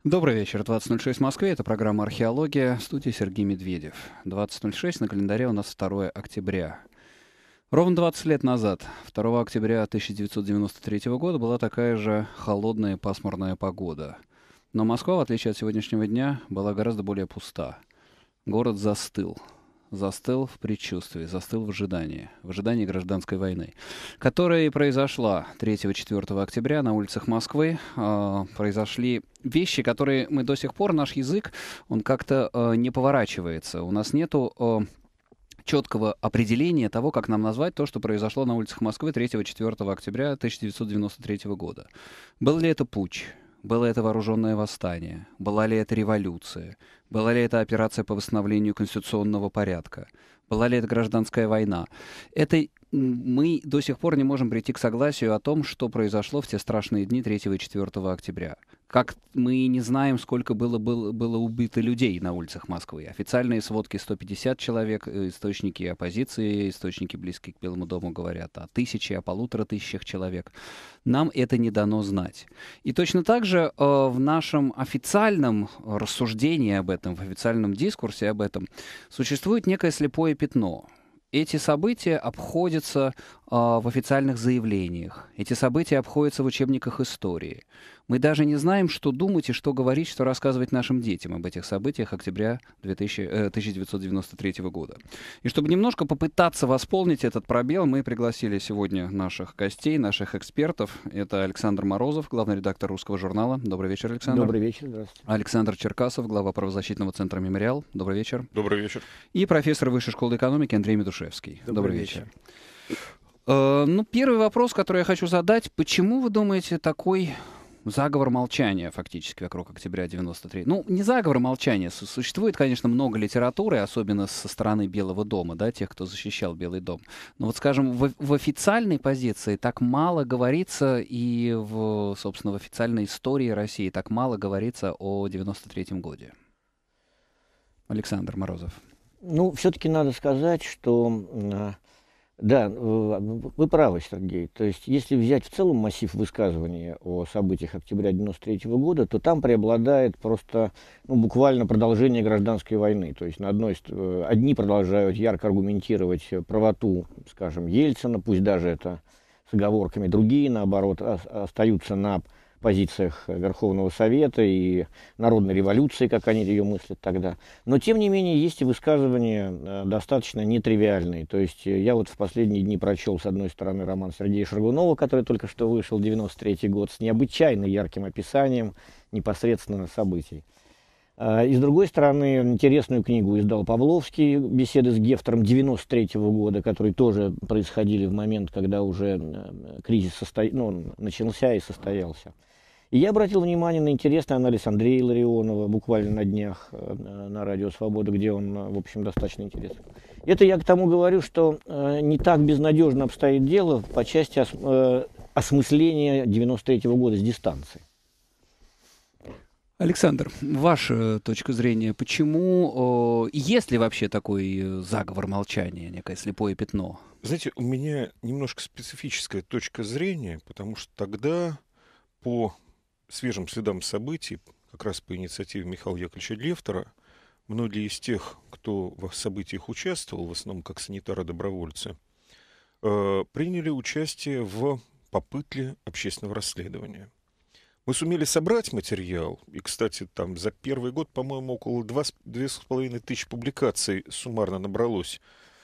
Добрый вечер. 20:06 в Москве. Это программа «Археология». В студии Сергей Медведев. 20:06. На календаре у нас 2 октября. Ровно 20 лет назад, 2 октября 1993 года, была такая же холодная и пасмурная погода. Но Москва, в отличие от сегодняшнего дня, была гораздо более пуста. Город застыл. Застыл в предчувствии, застыл в ожидании гражданской войны, которая и произошла 3-4 октября на улицах Москвы. Произошли вещи, которые мы до сих пор, наш язык, он как-то не поворачивается. У нас нету четкого определения того, как нам назвать то, что произошло на улицах Москвы 3-4 октября 1993 года. Был ли это путч? Было это вооруженное восстание? Была ли это революция? Была ли это операция по восстановлению конституционного порядка? Была ли это гражданская война? Мы до сих пор не можем прийти к согласию о том, что произошло в те страшные дни 3 и 4 октября. Как мы не знаем, сколько было убито людей на улицах Москвы. Официальные сводки — 150 человек, источники оппозиции, источники, близкие к Белому дому, говорят о 1000, о 1500 человек. Нам это не дано знать. И точно так же в нашем официальном рассуждении об этом, в официальном дискурсе об этом, существует некое слепое пятно. Эти события обходятся в официальных заявлениях. Эти события обходятся в учебниках истории. Мы даже не знаем, что думать и что говорить, что рассказывать нашим детям об этих событиях октября 1993 года. И чтобы немножко попытаться восполнить этот пробел, мы пригласили сегодня наших гостей, наших экспертов. Это Александр Морозов, главный редактор «Русского журнала». Добрый вечер, Александр. Добрый вечер, здравствуйте. Александр Черкасов, глава правозащитного центра «Мемориал». Добрый вечер. Добрый вечер. И профессор Высшей школы экономики Андрей Медушевский. Добрый вечер. Первый вопрос, который я хочу задать. Почему вы думаете такой заговор молчания фактически вокруг октября 93? Не заговор молчания. Существует, конечно, много литературы, особенно со стороны Белого дома, да, тех, кто защищал Белый дом. Но вот, скажем, в официальной позиции так мало говорится, и собственно, в официальной истории России так мало говорится о 93-м годе. Александр Морозов. Все-таки надо сказать, что да, вы правы, Сергей. То есть, если взять в целом массив высказываний о событиях октября 93 года, то там преобладает просто буквально продолжение гражданской войны. То есть, одни продолжают ярко аргументировать правоту, скажем, Ельцина, пусть даже это с оговорками, другие, наоборот, остаются на позициях Верховного Совета и народной революции, как они ее мыслят тогда. Но, тем не менее, есть и высказывания достаточно нетривиальные. То есть я вот в последние дни прочел, с одной стороны, роман Сергея Шаргунова, который только что вышел, 93 год, с необычайно ярким описанием непосредственно событий. И, с другой стороны, интересную книгу издал Павловский «Беседы с Гефтером» 93 года, которые тоже происходили в момент, когда уже кризис начался и состоялся. И я обратил внимание на интересный анализ Андрея Илларионова буквально на днях на Радио Свобода, где он, в общем, достаточно интересен. Это я к тому говорю, что не так безнадежно обстоит дело по части осмысления 93 года с дистанции. Александр, ваша точка зрения, почему, есть ли вообще такой заговор молчания, некое слепое пятно? Знаете, у меня немножко специфическая точка зрения, потому что тогда по свежим следам событий, как раз по инициативе Михаила Яковлевича Лефтера, многие из тех, кто в событиях участвовал, в основном как санитары-добровольцы, приняли участие в попытке общественного расследования. Мы сумели собрать материал, и, кстати, там за первый год, по-моему, около 2500 публикаций суммарно набралось.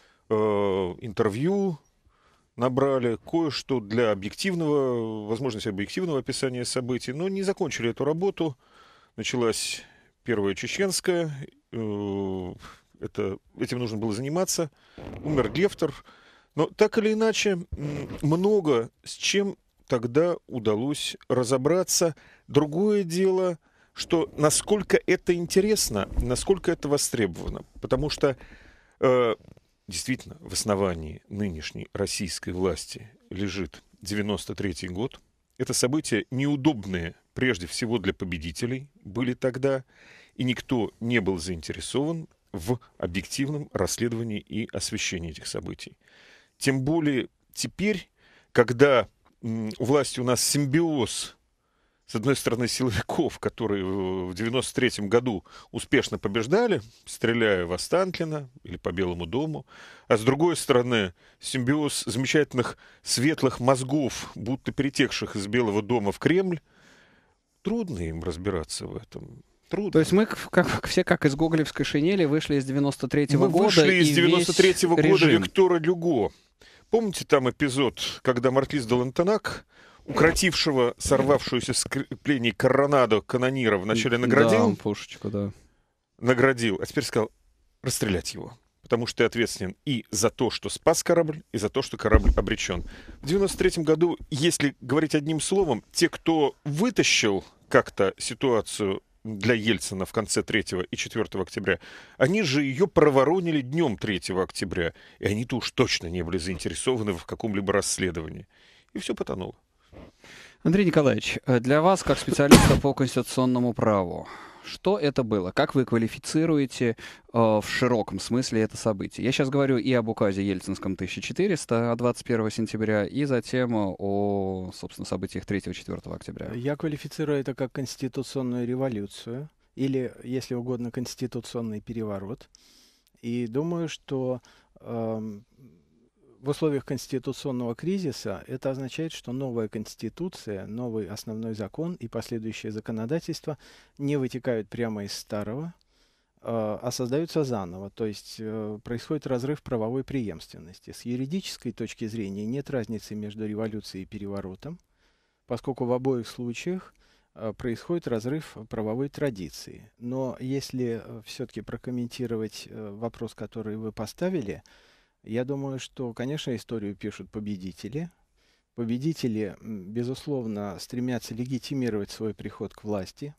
Интервью набрали, кое-что для возможности объективного описания событий, но не закончили эту работу. Началась Первая чеченская, этим нужно было заниматься, умер Лефтер. Но так или иначе, много с чем тогда удалось разобраться. Другое дело, что насколько это интересно, насколько это востребовано. Потому что действительно в основании нынешней российской власти лежит 93-й год. Это события неудобные прежде всего для победителей были тогда, и никто не был заинтересован в объективном расследовании и освещении этих событий. Тем более теперь, когда у власти у нас симбиоз с одной стороны, силовиков, которые в 93-м году успешно побеждали, стреляя в Останкино или по Белому дому, а с другой стороны, симбиоз замечательных светлых мозгов, будто перетекших из Белого дома в Кремль. Трудно им разбираться в этом. Трудно. То есть мы все как из гоголевской шинели вышли из 93-го года. Мы вышли из 93-го года режим. Виктора Люго. Помните там эпизод, когда маркиз де Лантенак, укротившего сорвавшуюся с креплений коронаду канонира, вначале наградил? Да, пушечку, да. Наградил, а теперь сказал расстрелять его. Потому что ты ответственен и за то, что спас корабль, и за то, что корабль обречен. В 93-м году, если говорить одним словом, те, кто вытащил как-то ситуацию для Ельцина в конце 3 и 4 октября, они же ее проворонили днем 3 октября. И они-то уж точно не были заинтересованы в каком-либо расследовании. И все потонуло. Андрей Николаевич, для вас, как специалиста по конституционному праву, что это было? Как вы квалифицируете в широком смысле это событие? Я сейчас говорю и об указе Ельцинском 1400 от 21 сентября, и затем о, собственно, событиях 3-4 октября. Я квалифицирую это как конституционную революцию, или, если угодно, конституционный переворот. И думаю, что в условиях конституционного кризиса это означает, что новая конституция, новый основной закон и последующее законодательство не вытекают прямо из старого, а создаются заново. То есть происходит разрыв правовой преемственности. С юридической точки зрения нет разницы между революцией и переворотом, поскольку в обоих случаях происходит разрыв правовой традиции. Но если все-таки прокомментировать вопрос, который вы поставили, я думаю, что, конечно, историю пишут победители. Победители, безусловно, стремятся легитимировать свой приход к власти.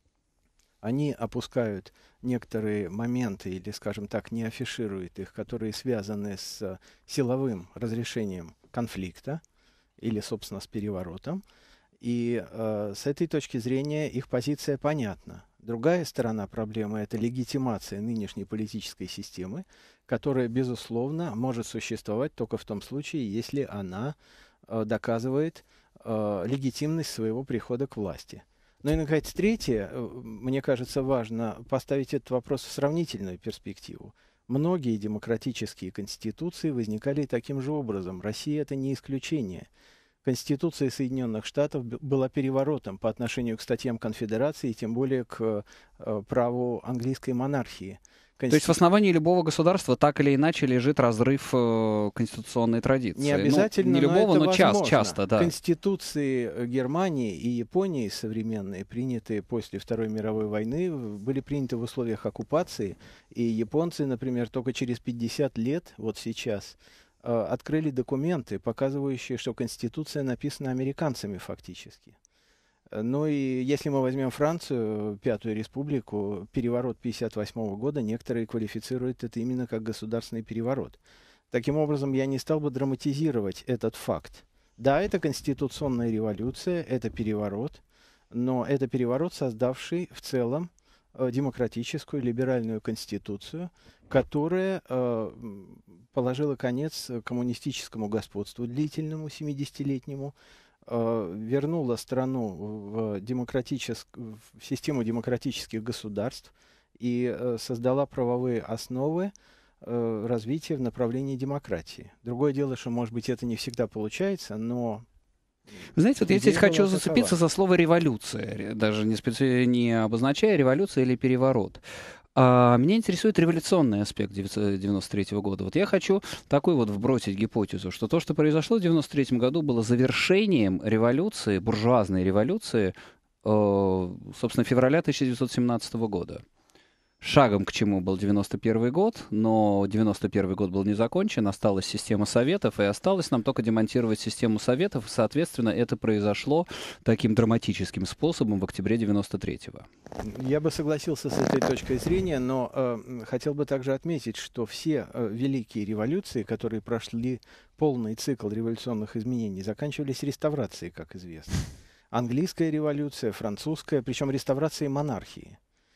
Они опускают некоторые моменты, или, скажем так, не афишируют их, которые связаны с силовым разрешением конфликта или, собственно, с переворотом. И с этой точки зрения их позиция понятна. Другая сторона проблемы – это легитимация нынешней политической системы, которая, безусловно, может существовать только в том случае, если она доказывает легитимность своего прихода к власти. Ну и, наконец, третье, мне кажется, важно поставить этот вопрос в сравнительную перспективу. Многие демократические конституции возникали таким же образом. Россия – это не исключение. Конституция Соединенных Штатов была переворотом по отношению к статьям Конфедерации и тем более к праву английской монархии. То есть в основании любого государства так или иначе лежит разрыв конституционной традиции. Не обязательно, не любого, но часто, да. Конституции Германии и Японии современные, принятые после Второй мировой войны, были приняты в условиях оккупации. И японцы, например, только через 50 лет, вот сейчас, открыли документы, показывающие, что Конституция написана американцами фактически. Ну и если мы возьмем Францию, Пятую Республику, переворот 1958 года, некоторые квалифицируют это именно как государственный переворот. Таким образом, я не стал бы драматизировать этот факт. Да, это конституционная революция, это переворот, но это переворот, создавший в целом демократическую либеральную конституцию, которая положила конец коммунистическому господству длительному, 70-летнему, вернула страну в систему демократических государств и создала правовые основы развития в направлении демократии. Другое дело, что, может быть, это не всегда получается, но... Вы знаете, вот я здесь хочу зацепиться за слово «революция», даже не обозначая революция или переворот. Меня интересует революционный аспект 1993 года. Вот я хочу такой вот вбросить гипотезу, что то, что произошло в 1993 году, было завершением революции, буржуазной революции, собственно, февраля 1917 года. Шагом к чему был 91 год, но 91 год был не закончен, осталась система советов, и осталось нам только демонтировать систему советов, и, соответственно, это произошло таким драматическим способом в октябре 93-го. Я бы согласился с этой точкой зрения, но хотел бы также отметить, что все великие революции, которые прошли полный цикл революционных изменений, заканчивались реставрацией, как известно. Английская революция, французская, причем реставрацией монархии.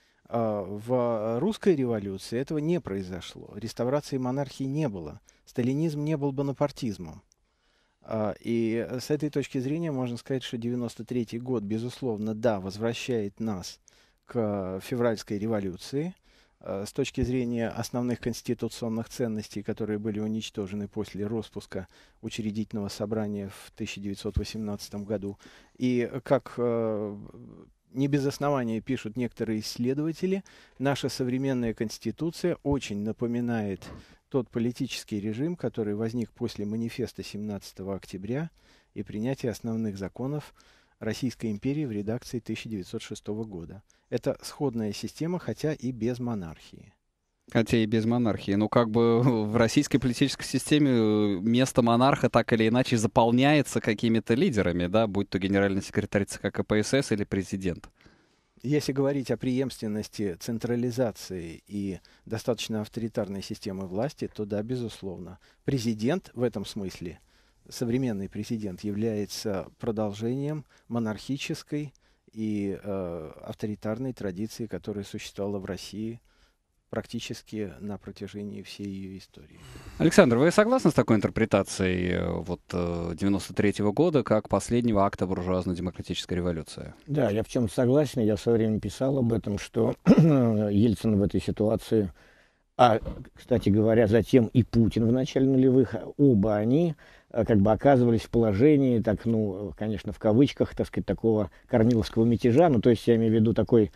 В русской революции этого не произошло. Реставрации монархии не было. Сталинизм не был бонапартизмом. И с этой точки зрения можно сказать, что 93-й год, безусловно, да, возвращает нас к февральской революции. С точки зрения основных конституционных ценностей, которые были уничтожены после распуска Учредительного собрания в 1918 году. И как не без основания пишут некоторые исследователи, наша современная Конституция очень напоминает тот политический режим, который возник после манифеста 17 октября и принятия основных законов Российской империи в редакции 1906 года. Это сходная система, хотя и без монархии. Хотя и без монархии. Ну, как бы в российской политической системе место монарха так или иначе заполняется какими-то лидерами, да, будь то генеральный секретарь ЦК КПСС или президент. Если говорить о преемственности централизации и достаточно авторитарной системы власти, то да, безусловно. Президент в этом смысле, современный президент, является продолжением монархической и авторитарной традиции, которая существовала в России практически на протяжении всей ее истории. Александр, вы согласны с такой интерпретацией 93-го года как последнего акта буржуазно-демократической революции? Да, я в чем согласен. Я в свое время писал об этом, что Ельцин в этой ситуации, кстати говоря, затем и Путин в начале нулевых, оба они как бы оказывались в положении, так, ну, конечно, в кавычках, так сказать, такого корниловского мятежа, ну, то есть я имею в виду такой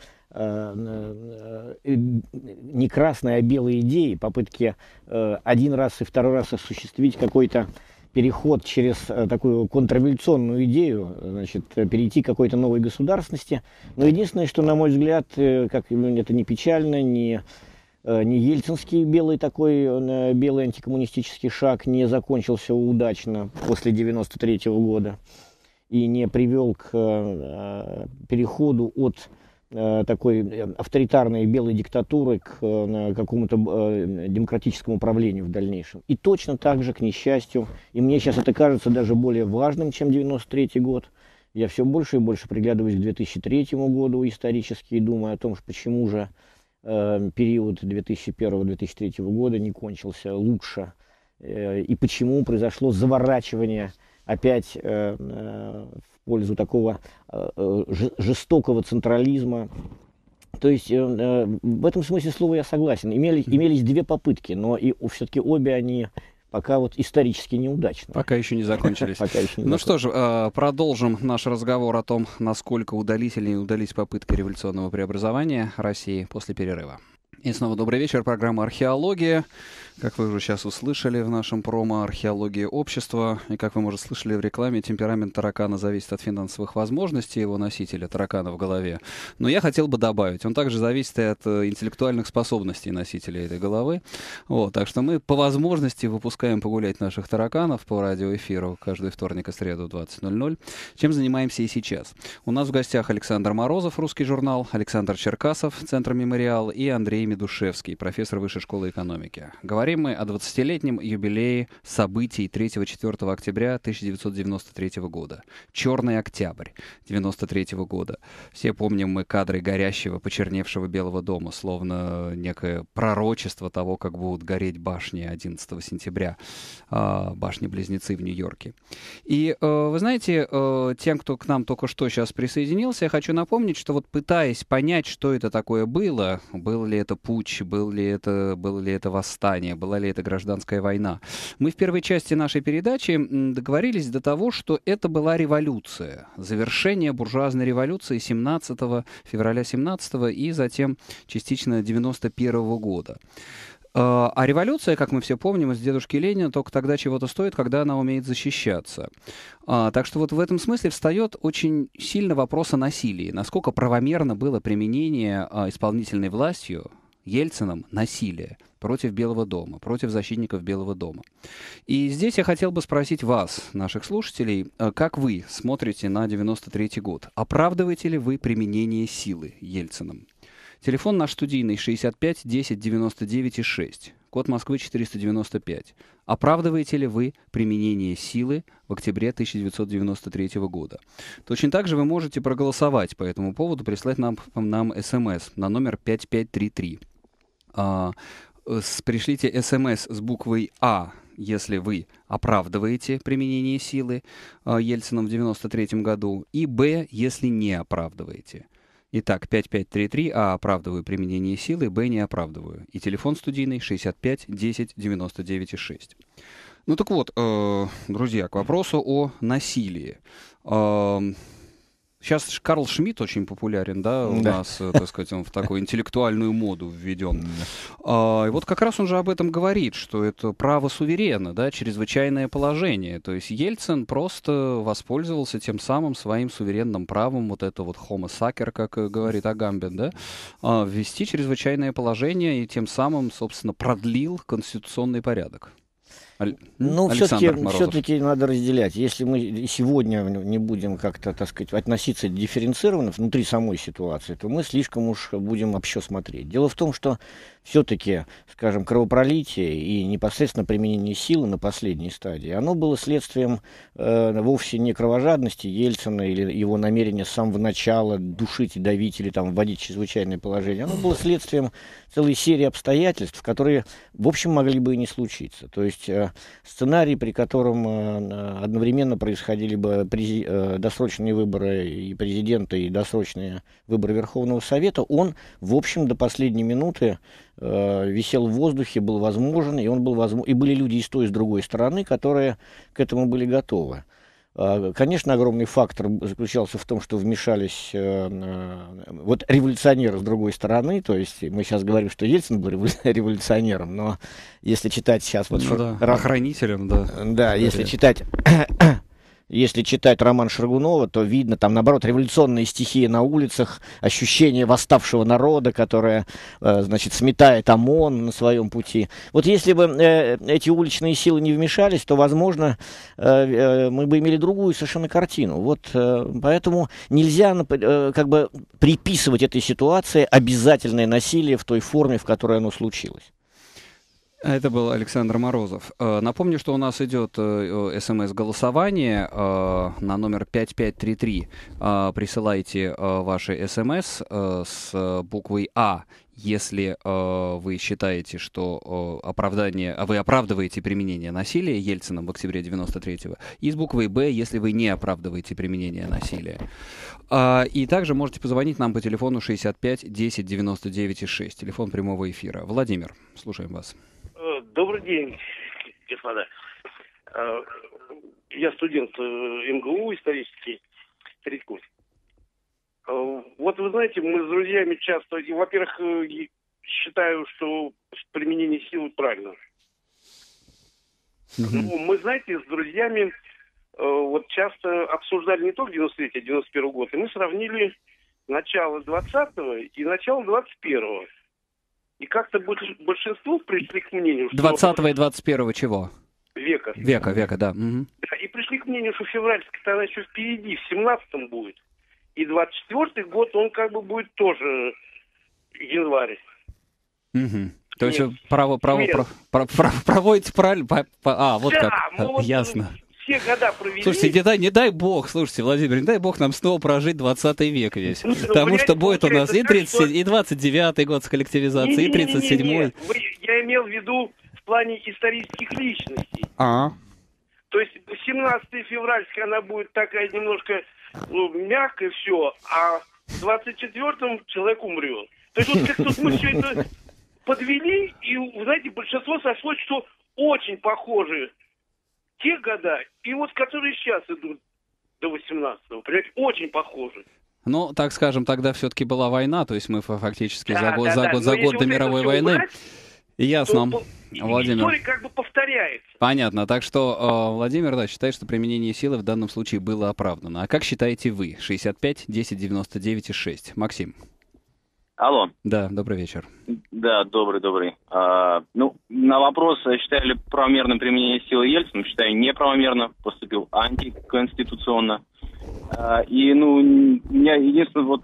не красной, а белой идеи, попытки один раз и второй раз осуществить какой-то переход через такую контрреволюционную идею, значит, перейти к какой-то новой государственности. Но единственное, что, на мой взгляд, как это не печально, не ельцинский белый антикоммунистический шаг не закончился удачно после 93-го года и не привел к переходу от такой авторитарной белой диктатуры к какому-то демократическому управлению в дальнейшем. И точно так же, к несчастью, и мне сейчас это кажется даже более важным, чем 93-й год, я все больше и больше приглядываюсь к 2003 году исторически и думаю о том, почему же период 2001-2003 года не кончился лучше, и почему произошло заворачивание опять в пользу такого жестокого централизма. То есть в этом смысле слова я согласен. Имелись две попытки, но все-таки обе они пока вот исторически неудачны. Пока еще не закончились. Ну что ж, продолжим наш разговор о том, насколько удались или не удались попытки революционного преобразования России после перерыва. И снова добрый вечер. Программа «Археология». Как вы уже сейчас услышали в нашем промо, археология общества. И как вы, может, слышали в рекламе, темперамент таракана зависит от финансовых возможностей его носителя, таракана в голове. Но я хотел бы добавить, он также зависит и от интеллектуальных способностей носителя этой головы. Вот, так что мы по возможности выпускаем погулять наших тараканов по радиоэфиру каждый вторник и среду в 20:00, чем занимаемся и сейчас. У нас в гостях Александр Морозов, «Русский журнал», Александр Черкасов, Центр «Мемориал» и Андрей Медушевский, профессор Высшей школы экономики. Говорим мы о 20-летнем юбилее событий 3-4 октября 1993 года. «Черный октябрь» 1993 года. Все помним мы кадры горящего, почерневшего Белого дома, словно некое пророчество того, как будут гореть башни 11 сентября, башни-близнецы в Нью-Йорке. И вы знаете, тем, кто к нам только что сейчас присоединился, я хочу напомнить, что вот пытаясь понять, что это такое было ли это путч, было ли это восстание, была ли это гражданская война. Мы в первой части нашей передачи договорились до того, что это была революция, завершение буржуазной революции 17 февраля 17 и затем частично 91 года. А революция, как мы все помним из «Дедушки Ленина», только тогда чего-то стоит, когда она умеет защищаться. Так что вот в этом смысле встает очень сильно вопрос о насилии. Насколько правомерно было применение исполнительной властью, Ельцином, насилия против Белого дома, против защитников Белого дома. И здесь я хотел бы спросить вас, наших слушателей, как вы смотрите на 93-й год? Оправдываете ли вы применение силы Ельцином? Телефон наш студийный 65 10 99 6, код Москвы 495. Оправдываете ли вы применение силы в октябре 1993 года? Точно так же вы можете проголосовать по этому поводу, прислать нам смс на номер 5533. Пришлите смс с буквой «А» если вы оправдываете применение силы Ельцином в 93 году, и Б, если не оправдываете. Итак, 5533, А, оправдываю применение силы, Б, не оправдываю. И телефон студийный 65 10 99 6. Ну так вот, друзья, к вопросу о насилии. Сейчас Карл Шмидт очень популярен, да, у нас, так сказать, он в такую интеллектуальную моду введен. И вот как раз он же об этом говорит, что это право суверена, да, чрезвычайное положение. То есть Ельцин просто воспользовался тем самым своим суверенным правом, вот это вот homo sacer, как говорит Агамбен, да, ввести чрезвычайное положение и тем самым, собственно, продлил конституционный порядок. Ну, все-таки надо разделять. Если мы сегодня не будем как-то, так сказать, относиться дифференцированно внутри самой ситуации, то мы слишком уж будем общо смотреть. Дело в том, что все-таки, скажем, кровопролитие и непосредственно применение силы на последней стадии, оно было следствием вовсе не кровожадности Ельцина или его намерения с самого начала душить и давить или там вводить чрезвычайное положение. Оно было следствием целой серии обстоятельств, которые, в общем, могли бы и не случиться. То есть сценарий, при котором одновременно происходили бы досрочные выборы и президента, и досрочные выборы Верховного Совета, он, в общем, до последней минуты висел в воздухе, был возможен, и он был возможен, и были люди и с той, и с другой стороны, которые к этому были готовы. Конечно, огромный фактор заключался в том, что вмешались вот революционеры с другой стороны, то есть мы сейчас говорим, что Ельцин был революционером, но если читать сейчас... Вот охранителем, да. Да, если читать роман Шаргунова, то видно там, наоборот, революционные стихии на улицах, ощущение восставшего народа, которое, значит, сметает ОМОН на своем пути. Вот если бы эти уличные силы не вмешались, то, возможно, мы бы имели другую совершенно картину. Вот поэтому нельзя как бы приписывать этой ситуации обязательное насилие в той форме, в которой оно случилось. Это был Александр Морозов. Напомню, что у нас идет СМС-голосование на номер 5533. Присылайте ваши СМС с буквой А, если вы считаете, что вы оправдываете применение насилия Ельцином в октябре 93-го, и с буквой Б, если вы не оправдываете применение насилия. И также можете позвонить нам по телефону 65 10 99 6, телефон прямого эфира. Владимир, слушаем вас. Добрый день, господа. Я студент МГУ исторический, третий курс. Вот вы знаете, мы с друзьями часто, во-первых, считаю, что применение силы правильно. Ну, мы, знаете, с друзьями вот часто обсуждали не только 93-й, а 91 год, и мы сравнили начало 20-го и начало 21-го. И как-то большинство пришли к мнению, что... 20-го и 21-го чего? Века. Века, да. Угу. Да. И пришли к мнению, что февральский тогда еще впереди, в 17-м будет. И 24-й год, он как бы будет тоже январь. Угу. То есть проводите правильно? Вот да, как. Ясно. Все года провели. Слушайте, не дай бог, Владимир, не дай бог нам снова прожить 20 век весь. Потому что будет у нас и 29-й год с коллективизацией, и 37-й. Я имел в виду в плане исторических личностей. То есть 17 февральская она будет такая немножко мягкая, все, а в 24-м человек умрет. То есть вот как-то мы все это подвели, и, вы знаете, большинство сошлось, что очень похожи те года, и вот которые сейчас идут до 18-го, понимаете, очень похожи. Ну, так скажем, тогда все-таки была война, то есть мы фактически за год до мировой войны. Убрать, ясно, Владимир. История как бы повторяется. Понятно, так что Владимир, да, считает, что применение силы в данном случае было оправдано. А как считаете вы? 65 10 99 6. Максим. Алло. Да, добрый вечер. Да, добрый. На вопрос, считаю ли правомерным применение силы Ельцина, считаю неправомерно, поступил антиконституционно. И, у меня единственный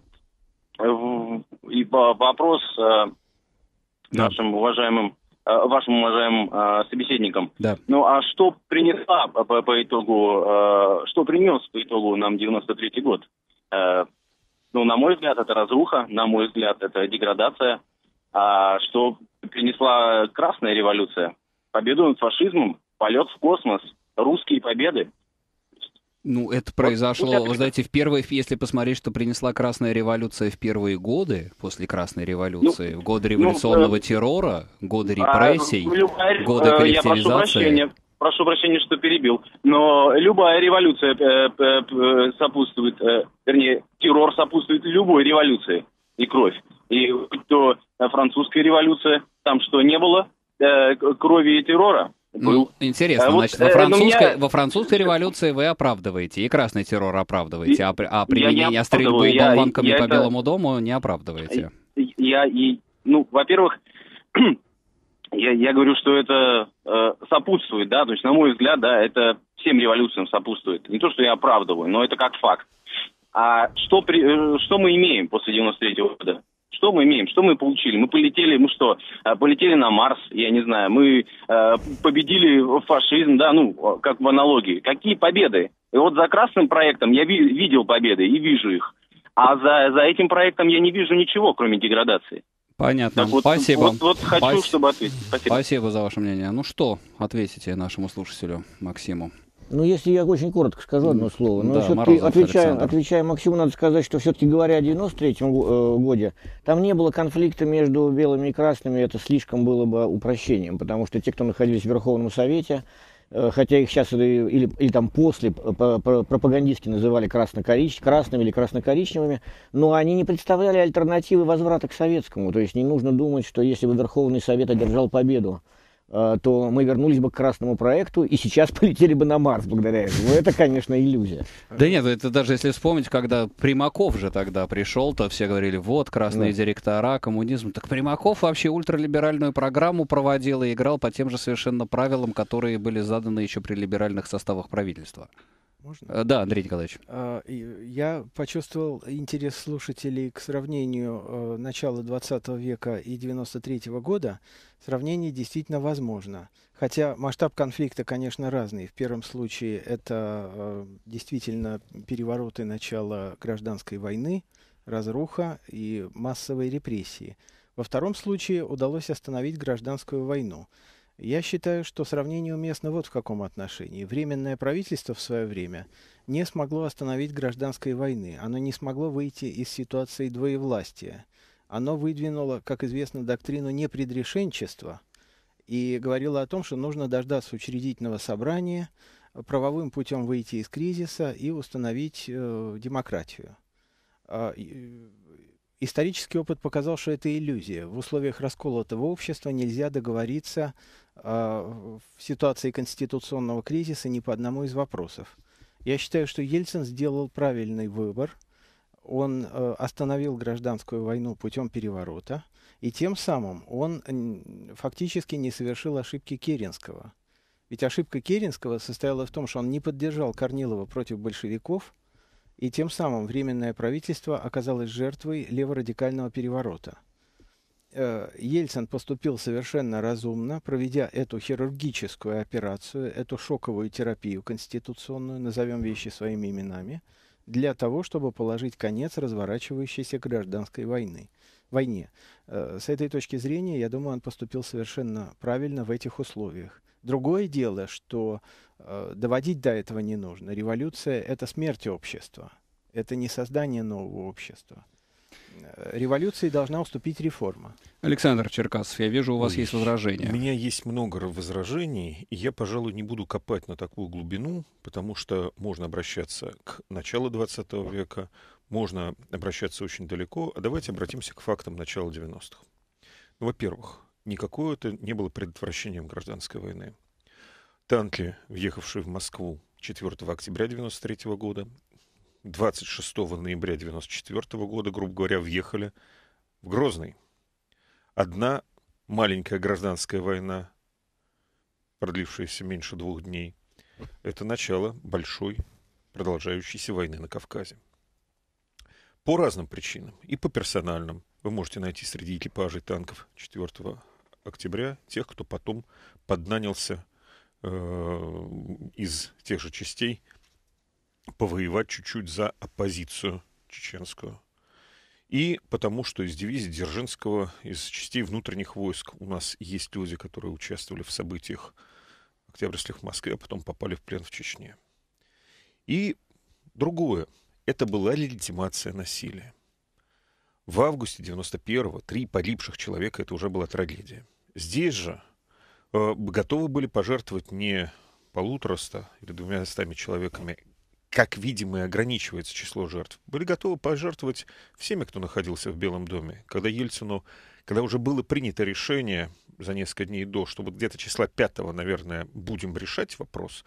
вопрос вашим уважаемым собеседникам. Да. А что принес по итогу нам 93-й год? На мой взгляд, это разруха, на мой взгляд, это деградация. А что принесла Красная революция? Победу над фашизмом, полет в космос, русские победы. Ну, это произошло, вы знаете, если посмотреть, что принесла Красная революция в первые годы, после Красной революции, в годы революционного террора, годы репрессий, годы коллективизации. Прошу прощения, что перебил, но любая революция сопутствует, террор сопутствует любой революции и кровь. И то французская революция, там что, не было крови и террора? Ну, интересно, значит, во французской революции вы оправдываете, и красный террор оправдываете, а применение стрельбы болванками по Белому дому не оправдываете. Во-первых, я говорю, что это сопутствует, да, то есть, на мой взгляд, да, это всем революциям сопутствует. Не то, что я оправдываю, но это как факт. А что мы имеем после 93-го года? Что мы имеем? Что мы получили? Мы полетели на Марс, я не знаю, мы победили фашизм, да, как в аналогии. Какие победы? И вот за красным проектом я видел победы и вижу их. А за этим проектом я не вижу ничего, кроме деградации. Понятно. Спасибо. Вот хочу, чтобы ответить. Спасибо за ваше мнение. Ну что, ответите нашему слушателю Максиму? Ну, если я очень коротко скажу одно слово. Но да, все-таки, отвечая Максиму, надо сказать, что все-таки говоря о 93-м годе, там не было конфликта между белыми и красными, это слишком было бы упрощением, потому что те, кто находились в Верховном Совете, хотя их сейчас или там после пропагандистски называли красными или красно-коричневыми, но они не представляли альтернативы возврата к советскому. То есть не нужно думать, что если бы Верховный Совет одержал победу, то мы вернулись бы к красному проекту и сейчас полетели бы на Марс благодаря этому. Это, конечно, иллюзия. Да нет, это даже если вспомнить, когда Примаков же тогда пришел, то все говорили, вот, красные директора, коммунизм. Так Примаков вообще ультралиберальную программу проводил и играл по тем же совершенно правилам, которые были заданы еще при либеральных составах правительства. Можно? Да, Андрей Николаевич. Я почувствовал интерес слушателей к сравнению начала 20 века и 93-го года. Сравнение действительно возможно. Хотя масштаб конфликта, конечно, разный. В первом случае это действительно перевороты начала гражданской войны, разруха и массовые репрессии. Во втором случае удалось остановить гражданскую войну. Я считаю, что сравнение уместно вот в каком отношении. Временное правительство в свое время не смогло остановить гражданской войны. Оно не смогло выйти из ситуации двоевластия. Оно выдвинуло, как известно, доктрину непредрешенчества и говорило о том, что нужно дождаться учредительного собрания, правовым путем выйти из кризиса и установить демократию. Исторический опыт показал, что это иллюзия. В условиях расколотого общества нельзя договориться в ситуации конституционного кризиса ни по одному из вопросов. Я считаю, что Ельцин сделал правильный выбор. Он остановил гражданскую войну путем переворота, и тем самым он фактически не совершил ошибки Керенского. Ведь ошибка Керенского состояла в том, что он не поддержал Корнилова против большевиков, и тем самым Временное правительство оказалось жертвой леворадикального переворота. Ельцин поступил совершенно разумно, проведя эту хирургическую операцию, эту шоковую терапию конституционную, назовем вещи своими именами, для того, чтобы положить конец разворачивающейся гражданской войне. С этой точки зрения, я думаю, он поступил совершенно правильно в этих условиях. Другое дело, что доводить до этого не нужно. Революция — это смерть общества. Это не создание нового общества. Революции должна уступить реформа. Александр Черкасов, я вижу, у вас есть возражения. У меня есть много возражений, и я, пожалуй, не буду копать на такую глубину, потому что можно обращаться к началу 20 века, можно обращаться очень далеко. А давайте обратимся к фактам начала 90-х. Ну, во-первых, никакое это не было предотвращением гражданской войны. Танки, въехавшие в Москву 4 октября 1993 года, 26 ноября 1994 года, грубо говоря, въехали в Грозный. Одна маленькая гражданская война, продлившаяся меньше 2 дней, это начало большой продолжающейся войны на Кавказе. По разным причинам и по персональным. Вы можете найти среди экипажей танков 4 октября тех, кто потом поднанялся из тех же частей повоевать чуть-чуть за оппозицию чеченскую. И потому что из дивизии Дзержинского, из частей внутренних войск у нас есть люди, которые участвовали в событиях октябрьских в Москве, а потом попали в плен в Чечне. И другое. Это была легитимация насилия. В августе 91-го 3 погибших человека — это уже была трагедия. Здесь же готовы были пожертвовать не 150 или 200 человеками, как, видимо, и ограничивается число жертв. Были готовы пожертвовать всеми, кто находился в Белом доме. Когда Ельцину, когда уже было принято решение за несколько дней до, что вот где-то числа 5-го, наверное, будем решать вопрос,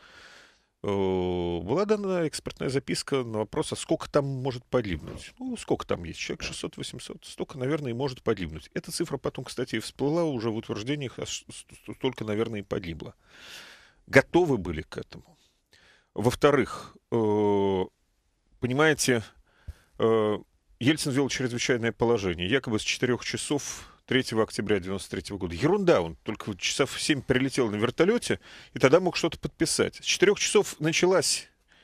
была дана экспертная записка на вопрос, а сколько там может погибнуть. Ну, сколько там есть? Человек 600-800. Столько, наверное, и может погибнуть. Эта цифра потом, кстати, и всплыла уже в утверждениях, а столько, наверное, и погибло. Готовы были к этому. Во-вторых, понимаете, Ельцин ввел чрезвычайное положение. Якобы с 4 часов 3 октября 1993 года. Ерунда, он только часов в 7 прилетел на вертолете, и тогда мог что-то подписать. С 4 часов начались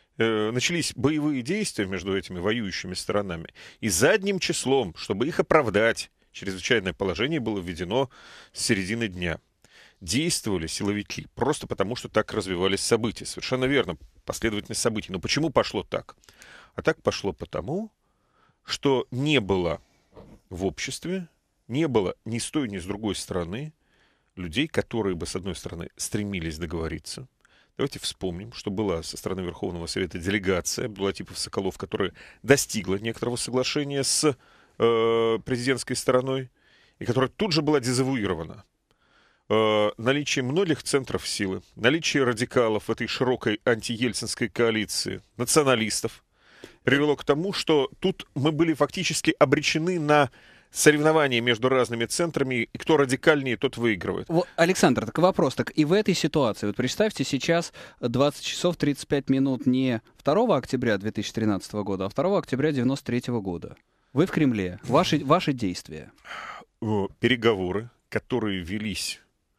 боевые действия между этими воюющими сторонами. И задним числом, чтобы их оправдать, чрезвычайное положение было введено с середины дня. Действовали силовики просто потому, что так развивались события. Совершенно верно, последовательность событий. Но почему пошло так? А так пошло потому, что не было в обществе, не было ни с той, ни с другой стороны людей, которые бы, с одной стороны, стремились договориться. Давайте вспомним, что была со стороны Верховного Совета делегация Абдулатипов-Соколов, которая достигла некоторого соглашения с президентской стороной, и которая тут же была дезавуирована. Наличие многих центров силы, наличие радикалов в этой широкой антиельцинской коалиции, националистов, привело к тому, что тут мы были фактически обречены на соревнования между разными центрами, и кто радикальнее, тот выигрывает. Александр, так вопрос. Так и в этой ситуации, вот представьте, сейчас 20 часов 35 минут не 2 октября 2013 года, а 2 октября 1993 года. Вы в Кремле. Ваши действия. Переговоры, которые велись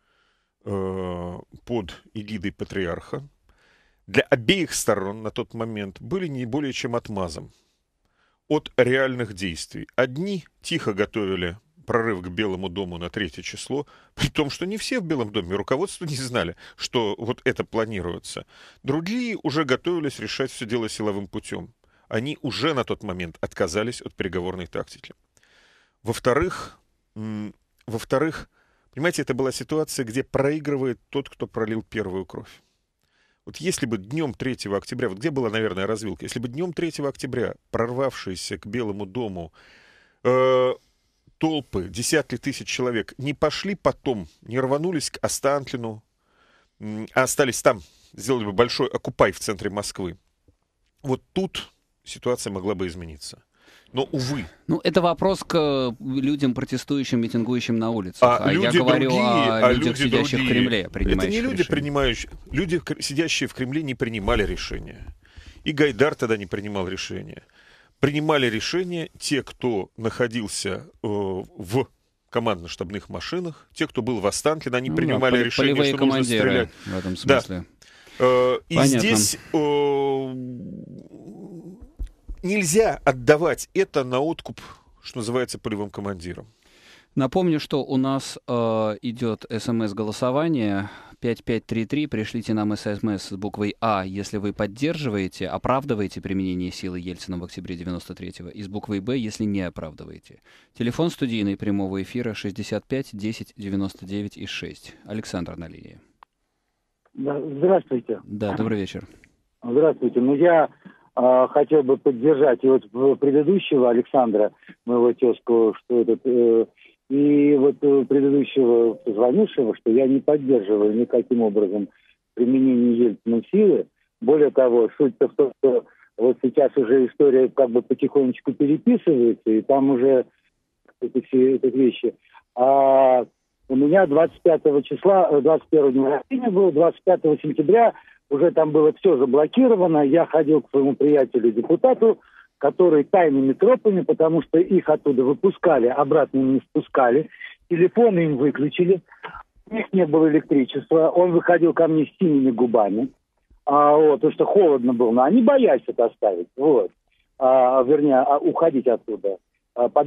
под эгидой патриарха, для обеих сторон на тот момент были не более чем отмазом от реальных действий. Одни тихо готовили прорыв к Белому дому на 3 число, при том, что не все в Белом доме, руководство не знали, что вот это планируется. Другие уже готовились решать все дело силовым путем. Они уже на тот момент отказались от переговорной тактики. Во-вторых, понимаете, это была ситуация, где проигрывает тот, кто пролил первую кровь. Вот если бы днем 3 октября, вот где была, наверное, развилка, если бы днем 3 октября прорвавшиеся к Белому дому толпы, десятки тысяч человек не пошли потом, не рванулись к Останкину, а остались там, сделали бы большой оккупай в центре Москвы, вот тут ситуация могла бы измениться. Но, увы. Ну, это вопрос к людям, протестующим, митингующим на улицах. А я говорю о людях, сидящих в Кремле, принимающих решения. Это не люди, принимающие. Люди, сидящие в Кремле, не принимали решения. И Гайдар тогда не принимал решения. Принимали решения те, кто находился в командно-штабных машинах, те, кто был в Останкино, они принимали решение, что нужно стрелять. В этом смысле. Да. И здесь нельзя отдавать это на откуп, что называется, полевым командирам. Напомню, что у нас идет СМС-голосование 5533. Пришлите нам СМС с буквой А, если вы поддерживаете, оправдываете применение силы Ельцина в октябре 93-го, и с буквой Б, если не оправдываете. Телефон студийный прямого эфира 65 10 99 и 6. Александр на линии. Да, здравствуйте. Да, добрый вечер. Здравствуйте. Я хотел бы поддержать и вот предыдущего Александра, моего тезку, что и вот предыдущего позвонившего, что я не поддерживаю никаким образом применение Ельцином силы. Более того, суть-то в том, что вот сейчас уже история как бы потихонечку переписывается, и там уже эти вещи. А у меня 25 числа, 21 дня рождения было, 25 сентября уже там было все заблокировано. Я ходил к своему приятелю-депутату, который тайными тропами, потому что их оттуда выпускали, обратно не спускали, телефоны им выключили, у них не было электричества, он выходил ко мне с синими губами, потому что холодно было, но они боялись это оставить, вернее, уходить оттуда. по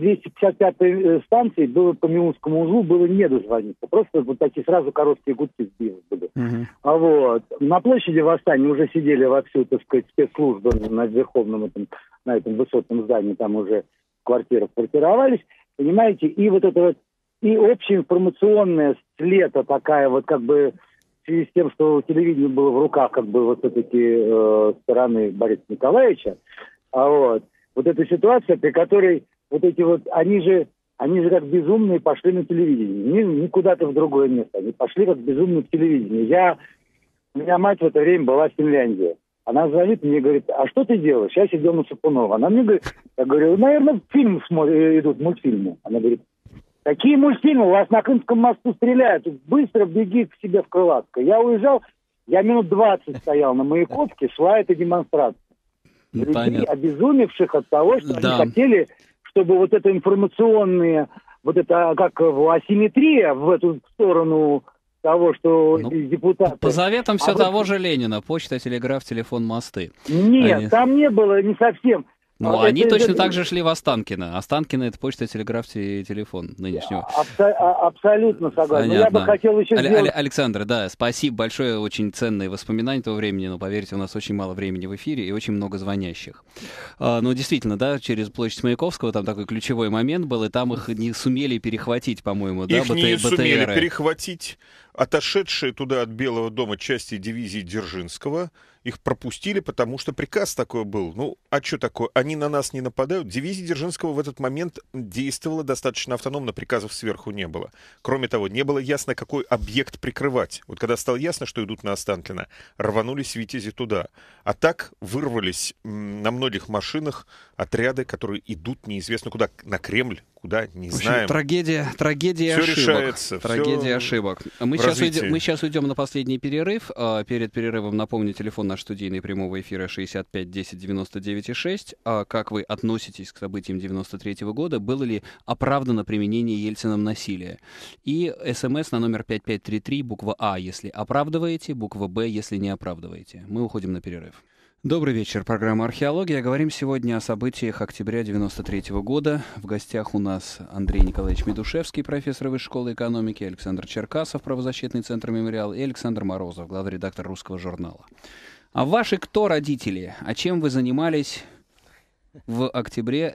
255-й станции было, по Миунскому узлу было не дозвониться. Просто вот такие сразу короткие гудки сбились были. Вот. На площади Восстания уже сидели вовсю, так сказать, спецслужбы на Верховном на этом высотном здании, там уже в квартирах квартировались, понимаете, и вот это вот, и общеинформационная слета такая вот как бы в связи с тем, что телевидение было в руках как бы вот все-таки стороны Бориса Николаевича, вот эта ситуация, при которой вот эти вот, они же как безумные пошли на телевидение, не куда-то в другое место, они пошли как безумные в телевидение. У меня мать в это время была в Финляндии. Она звонит мне и говорит: а что ты делаешь? Я сидел на Сапунова. Она мне говорит, я говорю, наверное, фильмы идут, мультфильмы. Она говорит: какие мультфильмы? У вас на Крымском мосту стреляют. Быстро беги к себе в Крылатское. Я уезжал, я минут 20 стоял на Маяковке, шла эта демонстрация. Людей, обезумевших от того, что они хотели, чтобы вот это информационные, вот это как асимметрия в эту сторону того, что депутаты... По заветам все того же Ленина. Почта, телеграф, телефон, мосты. Нет, там не было не совсем. Ну, они точно так же шли в Останкино. Останкино — это почта, телеграф и телефон нынешнего. Абсолютно согласен. Я бы хотел еще сделать... Александр, да, спасибо большое, очень ценные воспоминания того времени, но, поверьте, у нас очень мало времени в эфире и очень много звонящих. Ну, действительно, да, через площадь Маяковского там такой ключевой момент был, и там их не сумели перехватить, по-моему, да, их не сумели перехватить. Отошедшие туда от Белого дома части дивизии Дзержинского, их пропустили, потому что приказ такой был. Ну, а что такое? Они на нас не нападают. Дивизия Дзержинского в этот момент действовала достаточно автономно, приказов сверху не было. Кроме того, не было ясно, какой объект прикрывать. Вот когда стало ясно, что идут на Останкино, рванулись витязи туда. А так вырвались на многих машинах отряды, которые идут неизвестно куда, на Кремль, куда, не знаем. Трагедия все ошибок. Решается, трагедия ошибок. Мы сейчас уйдем на последний перерыв. Перед перерывом напомню, телефон наш студийный прямого эфира 65 10 99 6. Как вы относитесь к событиям 93-го года? Было ли оправдано применение Ельцином насилия? И СМС на номер 5533, буква А, если оправдываете, буква Б, если не оправдываете. Мы уходим на перерыв. Добрый вечер, программа «Археология». Говорим сегодня о событиях октября 93-го года. В гостях у нас Андрей Николаевич Медушевский, профессор Высшей школы экономики, Александр Черкасов, правозащитный центр «Мемориал», и Александр Морозов, главный редактор «Русского журнала». А ваши кто родители? А чем вы занимались в октябре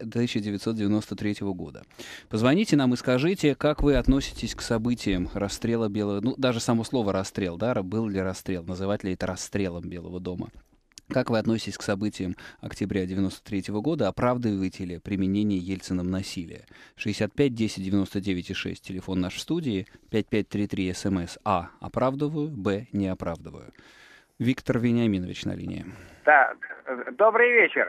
1993 года? Позвоните нам и скажите, как вы относитесь к событиям расстрела Белого... Ну, даже само слово «расстрел», да, был ли расстрел, называть ли это расстрелом Белого дома? Как вы относитесь к событиям октября 1993 года? Оправдываете ли применение Ельцином насилия? 65 10 99 6, телефон наш в студии, 5533 СМС. А. Оправдываю, Б. Не оправдываю. Виктор Вениаминович на линии. Да, добрый вечер.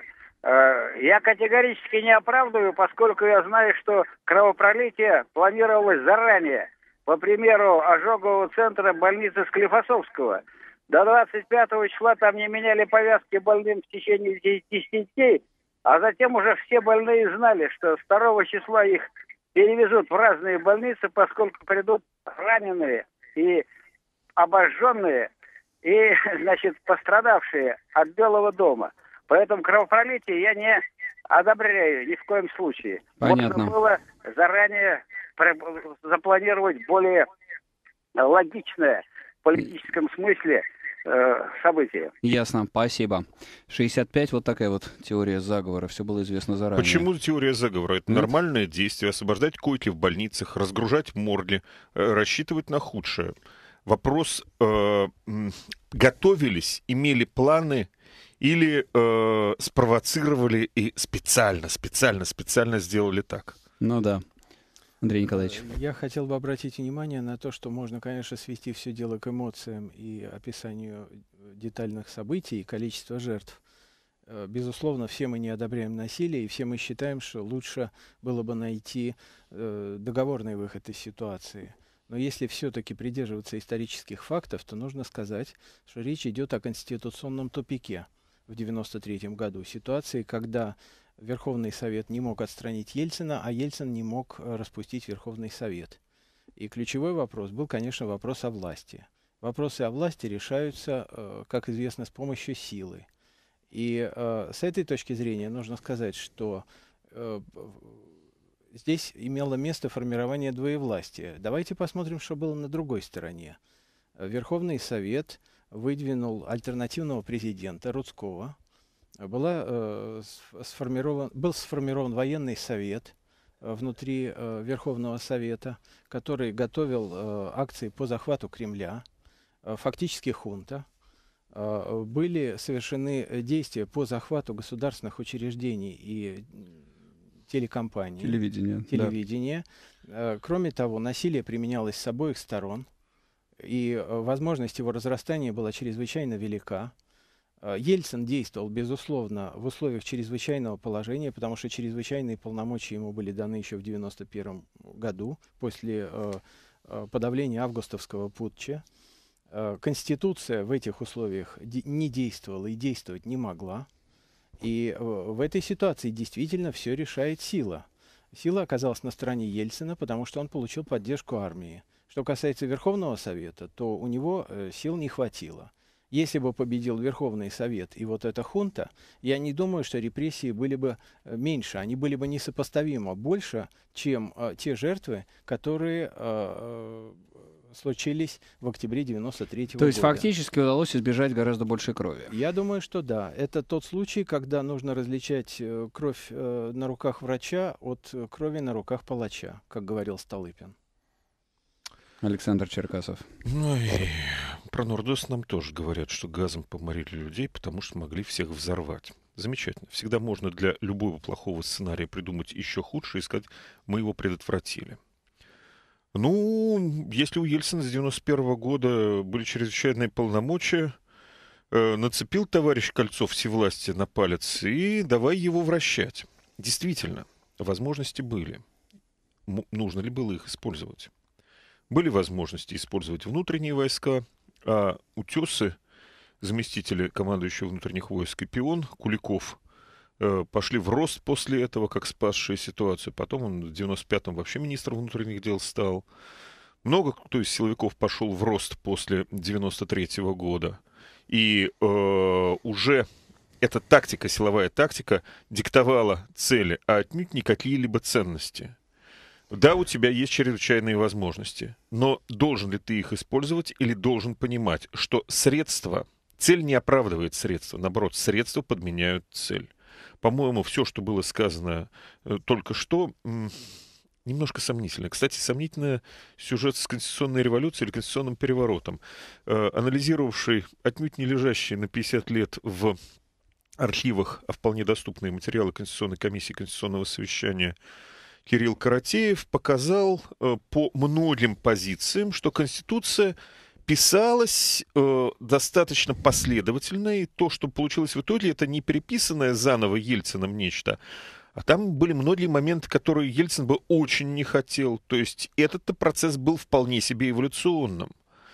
Я категорически не оправдываю, поскольку я знаю, что кровопролитие планировалось заранее. По примеру ожогового центра больницы Склифосовского. До 25 числа там не меняли повязки больным в течение 10 дней, а затем уже все больные знали, что с 2 числа их перевезут в разные больницы, поскольку придут раненые и обожженные, и, значит, пострадавшие от Белого дома. Поэтому кровопролитие я не одобряю ни в коем случае. Понятно. Можно было заранее запланировать более логичное в политическом смысле события. Ясно, спасибо. 65, вот такая вот теория заговора. Все было известно заранее. Почему теория заговора? Это нормальное действие. Освобождать койки в больницах, разгружать морги, рассчитывать на худшее. Вопрос, готовились, имели планы или спровоцировали и специально сделали так? Ну да. Андрей Николаевич. Я хотел бы обратить внимание на то, что можно, конечно, свести все дело к эмоциям и описанию детальных событий и количества жертв. Безусловно, все мы не одобряем насилие, и все мы считаем, что лучше было бы найти договорный выход из ситуации. Но если все-таки придерживаться исторических фактов, то нужно сказать, что речь идет о конституционном тупике в 1993 году. Ситуации, когда Верховный Совет не мог отстранить Ельцина, а Ельцин не мог распустить Верховный Совет. И ключевой вопрос был, конечно, вопрос о власти. Вопросы о власти решаются, как известно, с помощью силы. И с этой точки зрения нужно сказать, что здесь имело место формирование двоевластия. Давайте посмотрим, что было на другой стороне. Верховный Совет выдвинул альтернативного президента Рудского. Был сформирован военный совет внутри Верховного Совета, который готовил акции по захвату Кремля, фактически хунта. Были совершены действия по захвату государственных учреждений и телекомпаний. Телевидения. Да. Кроме того, насилие применялось с обоих сторон, и возможность его разрастания была чрезвычайно велика. Ельцин действовал, безусловно, в условиях чрезвычайного положения, потому что чрезвычайные полномочия ему были даны еще в 1991 году, после подавления августовского путча. Конституция в этих условиях не действовала и действовать не могла. И в этой ситуации действительно все решает сила. Сила оказалась на стороне Ельцина, потому что он получил поддержку армии. Что касается Верховного Совета, то у него сил не хватило. Если бы победил Верховный Совет и вот эта хунта, я не думаю, что репрессии были бы меньше, они были бы несопоставимо больше, чем те жертвы, которые случились в октябре 1993 года. То есть фактически удалось избежать гораздо большей крови? Я думаю, что да. Это тот случай, когда нужно различать кровь на руках врача от крови на руках палача, как говорил Столыпин. Александр Черкасов. Ну и про Нордост нам тоже говорят, что газом поморили людей, потому что могли всех взорвать. Замечательно. Всегда можно для любого плохого сценария придумать еще худшее и сказать, мы его предотвратили. Ну, если у Ельцина с 91 года были чрезвычайные полномочия, нацепил товарищ Кольцов всевластие на палец и давай его вращать. Действительно, возможности были. Нужно ли было их использовать? Были возможности использовать внутренние войска, а утесы, заместители командующего внутренних войск и пион Куликов пошли в рост после этого, как спасшие ситуацию. Потом он в 95-м вообще министром внутренних дел стал. Много кто из силовиков пошел в рост после 93-го года. И уже эта тактика, силовая тактика, диктовала цели, а отнюдь не какие-либо ценности. Да, у тебя есть чрезвычайные возможности, но должен ли ты их использовать или должен понимать, что средства, цель не оправдывает средства, наоборот, средства подменяют цель. По-моему, все, что было сказано только что, немножко сомнительно. Кстати, сомнительно сюжет с конституционной революцией или конституционным переворотом, анализировавший отнюдь не лежащие на 50 лет в архивах, а вполне доступные материалы Конституционной комиссии Конституционного совещания Кирилл Каратеев показал по многим позициям, что Конституция писалась достаточно последовательно, и то, что получилось в итоге, это не переписанное заново Ельцином нечто, а там были многие моменты, которые Ельцин бы очень не хотел. То есть этот процесс был вполне себе эволюционным.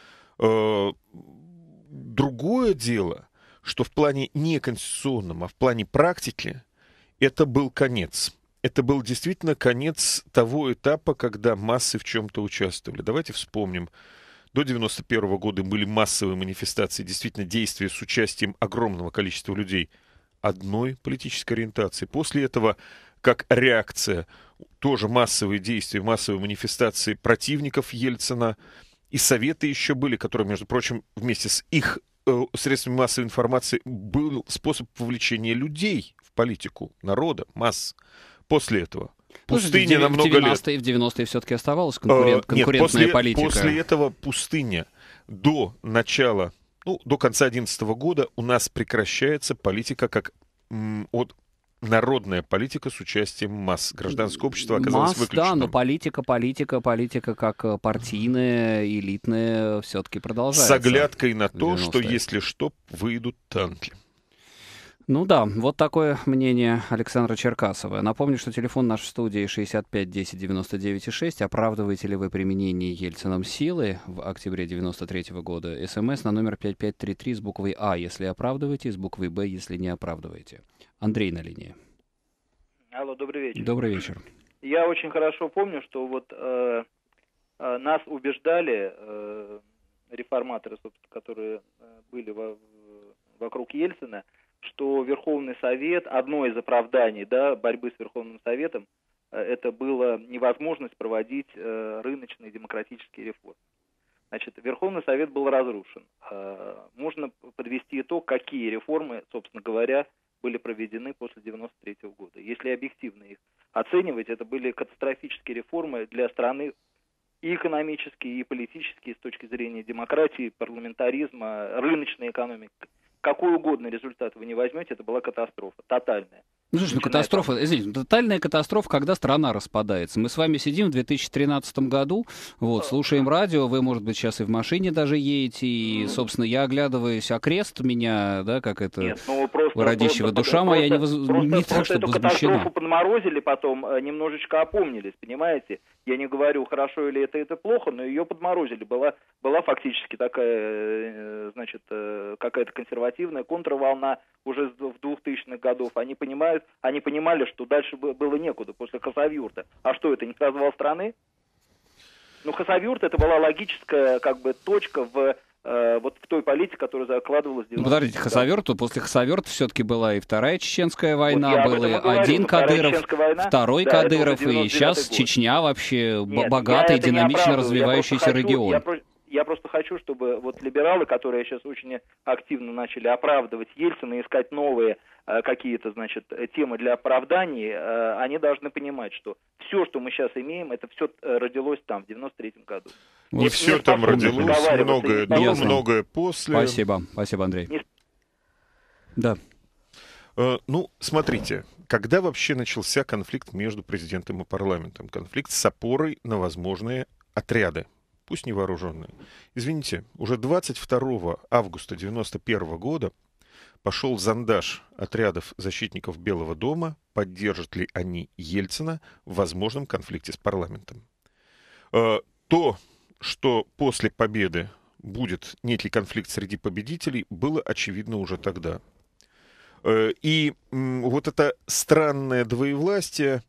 Другое дело, что в плане не конституционном, а в плане практики, это был конец. Это был действительно конец того этапа, когда массы в чем-то участвовали. Давайте вспомним. До 91 года были массовые манифестации, действительно действия с участием огромного количества людей одной политической ориентации. После этого, как реакция, тоже массовые действия, массовые манифестации противников Ельцина. И советы еще были, которые, между прочим, вместе с их средствами массовой информации был способ вовлечения людей в политику, народа, масс. После этого пустыня на много лет. В 90-е все-таки оставалась конкурентная политика. После этого пустыня. До начала, до конца 2011 года у нас прекращается политика как народная политика с участием масс. Гражданское общество оказалось выключенным. Да, но политика как партийная, элитная все-таки продолжается. С оглядкой на то, что если что, выйдут танки. Ну да, вот такое мнение Александра Черкасова. Напомню, что телефон нашей студии 65 10 99 6. Оправдываете ли вы применение Ельцином силы в октябре 93 года? СМС на номер 5533 с буквой А, если оправдываете, с буквой Б, если не оправдываете. Андрей на линии. Алло, добрый вечер. Добрый вечер. Я очень хорошо помню, что вот нас убеждали реформаторы, собственно, которые были вокруг Ельцина, что Верховный Совет, одно из оправданий, да, борьбы с Верховным Советом, это была невозможность проводить рыночные демократические реформы. Значит, Верховный Совет был разрушен. Можно подвести итог, какие реформы, собственно говоря, были проведены после 1993 года. Если объективно их оценивать, это были катастрофические реформы для страны и экономические, и политические, с точки зрения демократии, парламентаризма, рыночной экономики. Какой угодно результат вы не возьмете, это была катастрофа, тотальная. Ну, слушай, катастрофа, извините, тотальная катастрофа, когда страна распадается. Мы с вами сидим в 2013 году, вот, слушаем радио, вы, может быть, сейчас и в машине даже едете, и, собственно, я оглядываюсь, окрест меня, да, как это, нет, ну, просто, родищего, душа моя не так, чтобы эту возмущена. Катастрофу подморозили, потом немножечко опомнились, понимаете? Я не говорю, хорошо или это плохо, но ее подморозили. Была фактически такая, значит, какая-то консервативная контрволна уже в 2000-х годов. Они понимали, что дальше было некуда после Хасавюрта. А что, это не развал страны? Ну, Хасавюрт — это была логическая, как бы, точка вот в той политике, которая закладывалась в 90-е. Ну, подождите, Хасавюрту, после Хасавюрта все-таки была и Вторая Чеченская война, был и один Кадыров, второй Кадыров, и сейчас год. Чечня вообще богатый, динамично развивающийся регион. Я просто хочу, чтобы вот либералы, которые сейчас очень активно начали оправдывать Ельцина и искать новые какие-то, значит, темы для оправданий, они должны понимать, что все, что мы сейчас имеем, это все родилось там, в 93-м году. Не все там родилось, многое после. Спасибо, Андрей. Да. Ну, смотрите, когда вообще начался конфликт между президентом и парламентом? Конфликт с опорой на возможные отряды, пусть не вооруженные. Извините, уже 22 августа 1991 года пошел зондаж отрядов защитников Белого дома, поддержат ли они Ельцина в возможном конфликте с парламентом. То, что после победы будет некий конфликт среди победителей, было очевидно уже тогда. И вот это странное двоевластие,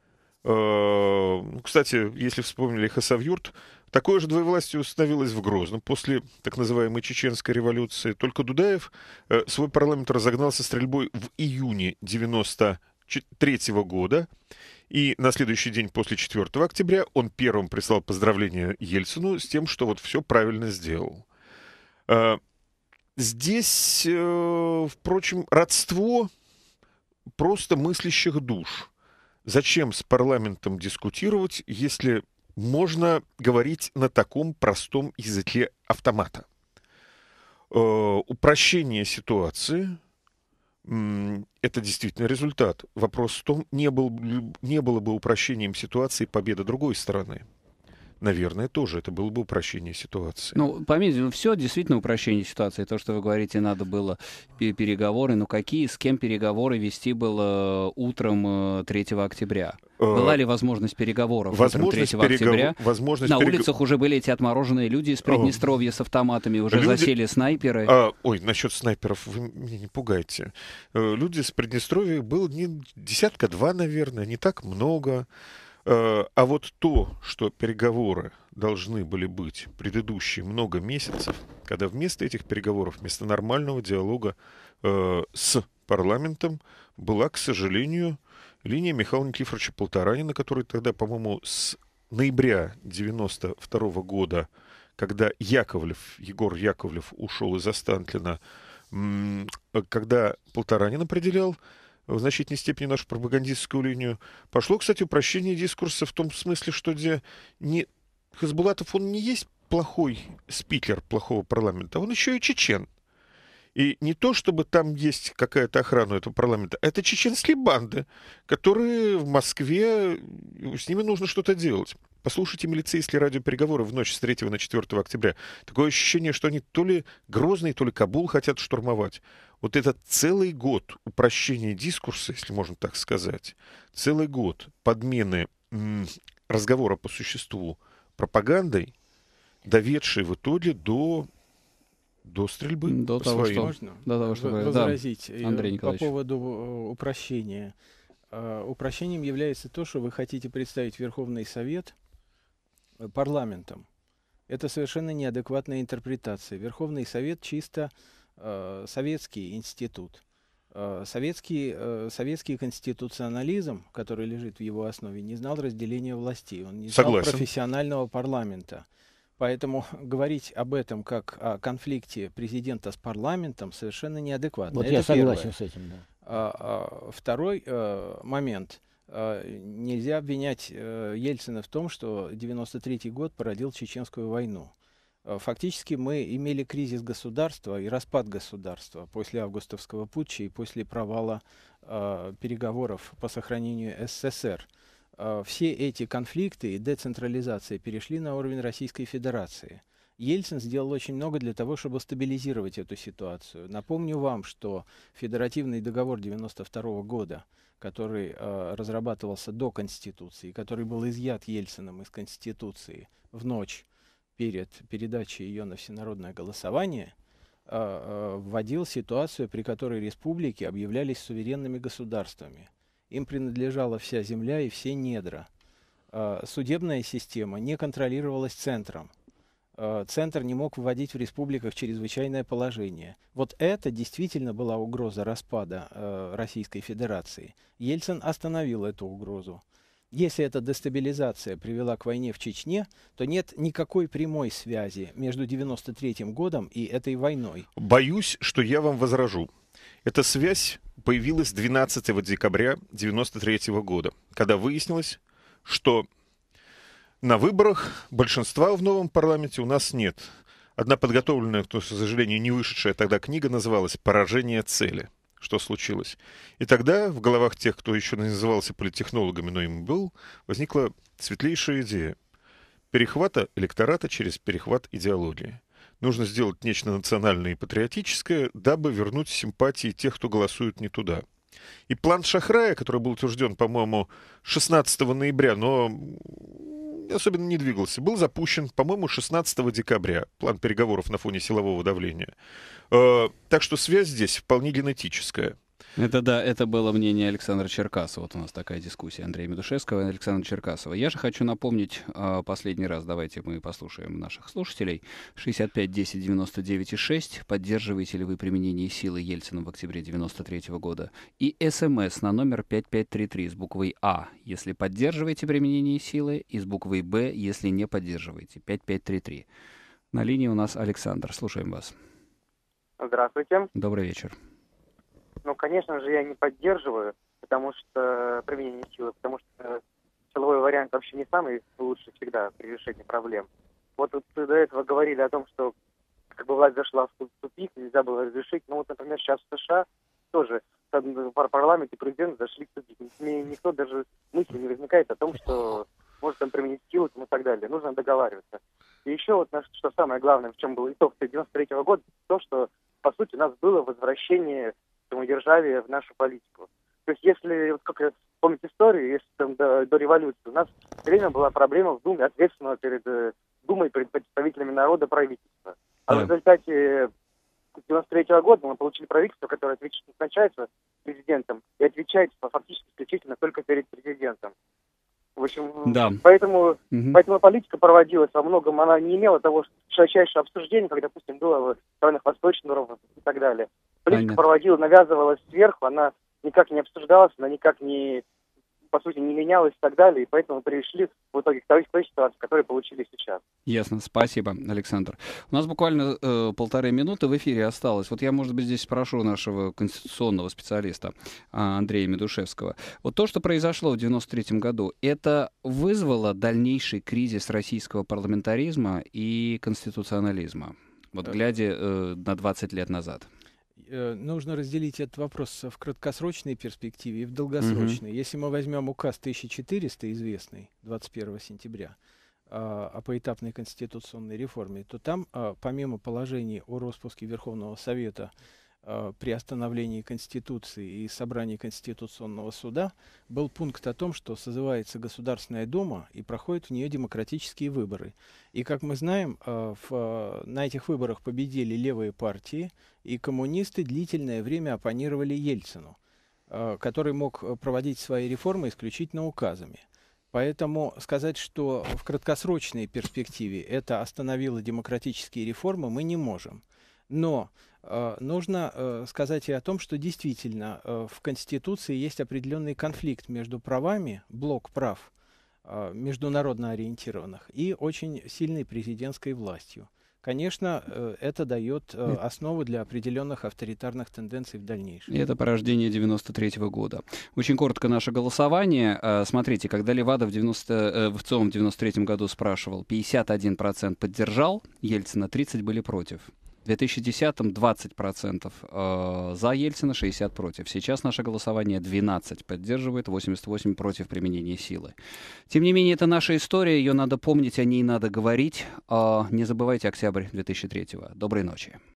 кстати, если вспомнили Хасавюрт, такое же двоевластие установилось в Грозном после так называемой Чеченской революции. Только Дудаев свой парламент разогнал со стрельбой в июне 1993 года. И на следующий день после 4 октября он первым прислал поздравления Ельцину с тем, что вот все правильно сделал. Здесь, впрочем, родство просто мыслящих душ. Зачем с парламентом дискутировать, если можно говорить на таком простом языке автомата? Упрощение ситуации — это действительно результат. Вопрос в том, не было бы упрощением ситуации победа другой стороны. Наверное, тоже это было бы упрощение ситуации. Ну, поймите, все действительно упрощение ситуации. То, что вы говорите, надо было переговоры. Но какие, с кем переговоры вести было утром 3 октября? Была ли возможность переговоров утром 3 октября? На улицах уже были эти отмороженные люди из Приднестровья с автоматами, уже засели снайперы. Ой, насчет снайперов вы меня не пугайте. Люди с Приднестровья было не десятка-два, наверное, не так много. А вот то, что переговоры должны были быть предыдущие много месяцев, когда вместо этих переговоров, вместо нормального диалога с парламентом была, к сожалению, линия Михаила Никифоровича Полторанина, который тогда, по-моему, с ноября 1992 года, когда Егор Яковлев ушел из Останкина, когда Полторанин определял в значительной степени нашу пропагандистскую линию, пошло, кстати, упрощение дискурса в том смысле, что Хасбулатов, он не есть плохой спикер плохого парламента, он еще и чечен. И не то, чтобы там есть какая-то охрана этого парламента, это чеченские банды, которые в Москве, с ними нужно что-то делать. Послушайте милицейские радиопереговоры в ночь с 3 на 4 октября. Такое ощущение, что они то ли Грозный, то ли Кабул хотят штурмовать. Вот этот целый год упрощения дискурса, если можно так сказать, целый год подмены разговора по существу пропагандой, доведшей в итоге до стрельбы. До того, что возразить Андрей по поводу упрощения. Упрощением является то, что вы хотите представить Верховный Совет парламентом. Это совершенно неадекватная интерпретация. Верховный Совет чисто советский институт. Советский конституционализм, который лежит в его основе, не знал разделения властей, он не знал профессионального парламента. Поэтому говорить об этом как о конфликте президента с парламентом совершенно неадекватно. Вот это я согласен первое. с этим, да. Второй момент. Нельзя обвинять Ельцина в том, что 1993 год породил Чеченскую войну. Фактически мы имели кризис государства и распад государства после августовского путча и после провала переговоров по сохранению СССР. Все эти конфликты и децентрализация перешли на уровень Российской Федерации. Ельцин сделал очень много для того, чтобы стабилизировать эту ситуацию. Напомню вам, что федеративный договор 1992 года, который разрабатывался до Конституции, который был изъят Ельциным из Конституции в ночь перед передачей ее на всенародное голосование, вводил ситуацию, при которой республики объявлялись суверенными государствами. Им принадлежала вся земля и все недра. Судебная система не контролировалась центром. Центр не мог вводить в республиках чрезвычайное положение. Вот это действительно была угроза распада Российской Федерации. Ельцин остановил эту угрозу. Если эта дестабилизация привела к войне в Чечне, то нет никакой прямой связи между 1993 годом и этой войной. Боюсь, что я вам возражу. Эта связь появилась 12 декабря 1993 года, когда выяснилось, что на выборах большинства в новом парламенте у нас нет. Одна подготовленная, к сожалению, не вышедшая тогда книга называлась «Поражение цели». Что случилось? И тогда в головах тех, кто еще назывался политтехнологами, но им был, возникла светлейшая идея перехвата электората через перехват идеологии. Нужно сделать нечто национальное и патриотическое, дабы вернуть симпатии тех, кто голосует не туда. И план Шахрая, который был утвержден, по-моему, 16 ноября, но особенно не двигался, был запущен, по-моему, 16 декабря. План переговоров на фоне силового давления. Так что связь здесь вполне генетическая. Это да, это было мнение Александра Черкасова. Вот у нас такая дискуссия Андрея Медушевского и Александра Черкасова. Я же хочу напомнить последний раз, давайте мы послушаем наших слушателей. 65 10 99 6. Поддерживаете ли вы применение силы Ельцина в октябре 1993 года? И СМС на номер 5533 с буквой А, если поддерживаете применение силы, и с буквой Б, если не поддерживаете. 5533. На линии у нас Александр. Слушаем вас. Здравствуйте. Добрый вечер. Ну, конечно же, я не поддерживаю, потому что применение силы, потому что силовой вариант вообще не самый лучший всегда при решении проблем. Вот до этого говорили о том, что как бы власть зашла в тупик, нельзя было разрешить. Ну вот, например, сейчас в США тоже парламент и президент зашли в тупик. Никто даже мысли не возникает о том, что может там применить силу и так далее. Нужно договариваться. И еще вот что самое главное, в чем был итог 1993 года, то, что по сути у нас было возвращение самодержавия в нашу политику. То есть если, вот как помнить историю, если там до революции у нас все время была проблема в Думе ответственного перед Думой, перед представителями народа правительства. А в результате 1993 года мы получили правительство, которое назначается президентом и отвечает фактически исключительно только перед президентом. В общем, да. Поэтому политика проводилась во многом, она не имела того широчайшего обсуждения, как, допустим, было в странах Восточной Европы и так далее. Политика навязывалась сверху, она никак не обсуждалась, она никак не, по сути, не менялась и так далее, и поэтому пришли в итоге к той ситуации, которую получили сейчас. Ясно, спасибо, Александр. У нас буквально 1,5 минуты в эфире осталось. Вот я, может быть, здесь спрошу нашего конституционного специалиста Андрея Медушевского. Вот то, что произошло в 1993 году, это вызвало дальнейший кризис российского парламентаризма и конституционализма, вот глядя на 20 лет назад. Нужно разделить этот вопрос в краткосрочной перспективе и в долгосрочной. Если мы возьмем указ 1400, известный, 21 сентября, о поэтапной конституционной реформе, то там, помимо положений о распуске Верховного Совета, при остановлении Конституции и собрании Конституционного суда, был пункт о том, что созывается Государственная Дума и проходят в нее демократические выборы. И, как мы знаем, на этих выборах победили левые партии, и коммунисты длительное время оппонировали Ельцину, который мог проводить свои реформы исключительно указами. Поэтому сказать, что в краткосрочной перспективе это остановило демократические реформы, мы не можем. Но нужно сказать и о том, что действительно в Конституции есть определенный конфликт между правами, блок прав международно ориентированных, и очень сильной президентской властью. Конечно, это дает основу для определенных авторитарных тенденций в дальнейшем. И это порождение 93-го года. Очень коротко наше голосование. Смотрите, когда Левада в ЦИОМ в 93-м году спрашивал, 51% поддержал Ельцина, 30% были против. В 2010-м 20% за Ельцина, 60% против. Сейчас наше голосование 12% поддерживает, 88% против применения силы. Тем не менее, это наша история, ее надо помнить, о ней надо говорить. Не забывайте октябрь 2003-го. Доброй ночи.